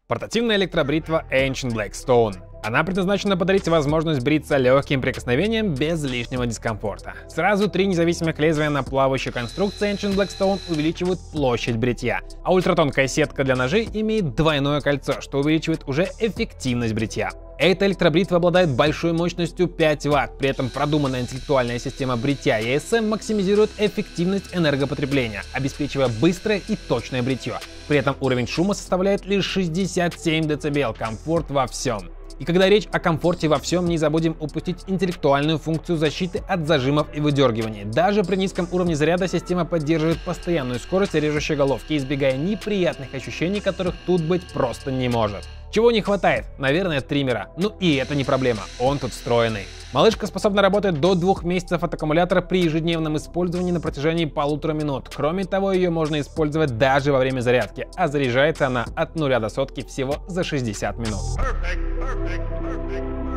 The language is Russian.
Портативная электробритва Ancient Blackstone. Она предназначена подарить возможность бриться легким прикосновением без лишнего дискомфорта. Сразу 3 независимых лезвия на плавающей конструкции Ancient Blackstone увеличивают площадь бритья, а ультратонкая сетка для ножей имеет двойное кольцо, что увеличивает уже эффективность бритья. Эта электробритва обладает большой мощностью 5 Вт, при этом продуманная интеллектуальная система бритья ESM максимизирует эффективность энергопотребления, обеспечивая быстрое и точное бритье. При этом уровень шума составляет лишь 67 дБ, комфорт во всем. И когда речь о комфорте во всем, не забудем упустить интеллектуальную функцию защиты от зажимов и выдергиваний. Даже при низком уровне заряда система поддерживает постоянную скорость режущей головки, избегая неприятных ощущений, которых тут быть просто не может. Чего не хватает? Наверное, триммера. Ну и это не проблема, он тут встроенный. Малышка способна работать до 2 месяцев от аккумулятора при ежедневном использовании на протяжении 1,5 минут. Кроме того, ее можно использовать даже во время зарядки, а заряжается она от 0 до сотки всего за 60 минут.